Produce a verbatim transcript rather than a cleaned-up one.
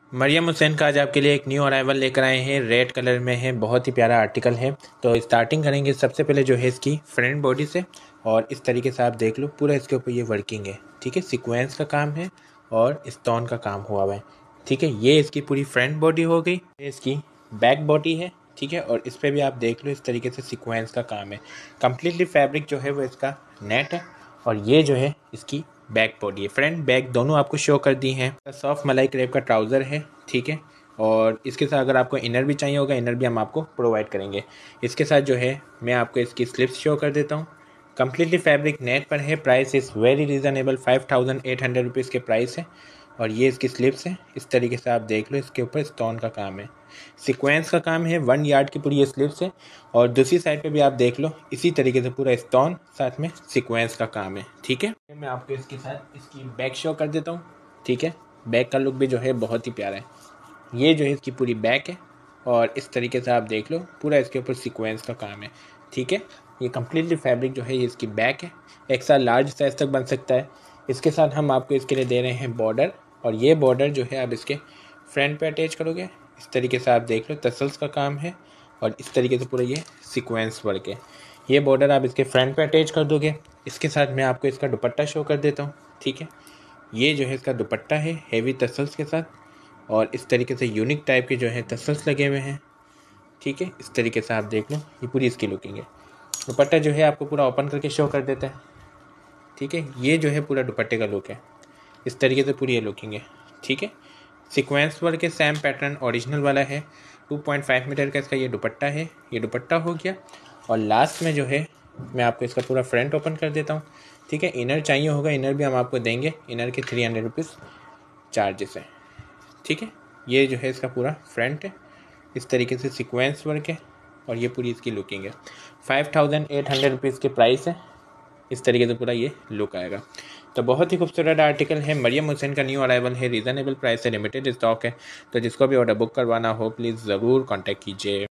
मरियम हुसैन का आज आपके लिए एक न्यू अराइवल लेकर आए हैं। रेड कलर में है, बहुत ही प्यारा आर्टिकल है। तो स्टार्टिंग करेंगे सबसे पहले जो है इसकी फ्रंट बॉडी से, और इस तरीके से आप देख लो पूरा इसके ऊपर ये वर्किंग है। ठीक है, सीक्वेंस का काम है और स्टोन का काम हुआ हुआ है। ठीक है, ये इसकी पूरी फ्रंट बॉडी हो गई। ये इसकी बैक बॉडी है। ठीक है, और इस पर भी आप देख लो इस तरीके से सीक्वेंस का काम है। कम्प्लीटली फैब्रिक जो है वो इसका नेट है, और ये जो है इसकी बैक बॉडी है। फ्रंट बैक दोनों आपको शो कर दी हैं। सॉफ्ट मलाई क्रेप का ट्राउज़र है। ठीक है, और इसके साथ अगर आपको इनर भी चाहिए होगा, इनर भी हम आपको प्रोवाइड करेंगे। इसके साथ जो है मैं आपको इसकी स्लिप्स शो कर देता हूँ। कम्प्लीटली फैब्रिक नेट पर है। Price is very reasonable, five thousand eight hundred rupees के प्राइस है। और ये इसकी स्लिप्स है। इस तरीके से आप देख लो, इसके ऊपर स्टोन का काम है, सीक्वेंस का काम है। वन यार्ड की पूरी ये स्लिप्स है। और दूसरी साइड पे भी आप देख लो इसी तरीके से पूरा स्टोन साथ में सीक्वेंस का काम है। ठीक है, मैं आपको इसके साथ इसकी बैक शो कर देता हूँ। ठीक है, बैक का लुक भी जो है बहुत ही प्यारा है। ये जो है इसकी पूरी बैक है, और इस तरीके से आप देख लो पूरा इसके ऊपर सीक्वेंस का काम है। ठीक है, ये कम्प्लीटली फैब्रिक जो है ये इसकी बैक है। एक्स्ट्रा लार्ज साइज तक बन सकता है। इसके साथ हम आपको इसके लिए दे रहे हैं बॉर्डर, और ये बॉर्डर जो है आप इसके फ्रंट पे अटैच करोगे। इस तरीके से आप देख लो टसल्स का काम है, और इस तरीके से पूरा ये सीक्वेंस वर्क है। ये बॉर्डर आप इसके फ्रंट पे अटैच कर दोगे। इसके साथ मैं आपको इसका दुपट्टा शो कर देता हूँ। ठीक है, ये जो है इसका दुपट्टा है हेवी टसल्स के साथ, और इस तरीके से यूनिक टाइप के जो है टसल्स लगे हुए हैं। ठीक है, इस तरीके से आप देख लो ये पूरी इसकी लुकिंग है। दुपट्टा जो है आपको पूरा ओपन करके शो कर देता है। ठीक है, ये जो है पूरा दुपट्टे का लुक है। इस तरीके से पूरी ये लुकिंग है। ठीक है, सीक्वेंस वर्क के सेम पैटर्न ओरिजिनल वाला है। टू पॉइंट फाइव मीटर का इसका ये दुपट्टा है। ये दुपट्टा हो गया, और लास्ट में जो है मैं आपको इसका पूरा फ्रंट ओपन कर देता हूँ। ठीक है, इनर चाहिए होगा, इनर भी हम आपको देंगे। इनर के थ्री हंड्रेड रुपीज़ चार्जेस है। ठीक है, ये जो है इसका पूरा फ्रंट है। इस तरीके से सीक्वेंस वर्क है, और ये पूरी इसकी लुकिंग है। Five thousand eight hundred rupees के प्राइस है। इस तरीके से पूरा ये लुक आएगा। तो बहुत ही खूबसूरत आर्टिकल है। मरियम हुसैन का न्यू अराइवल है। रीज़नेबल प्राइस है, लिमिटेड स्टॉक है। तो जिसको भी ऑर्डर बुक करवाना हो प्लीज़ ज़रूर कॉन्टैक्ट कीजिए।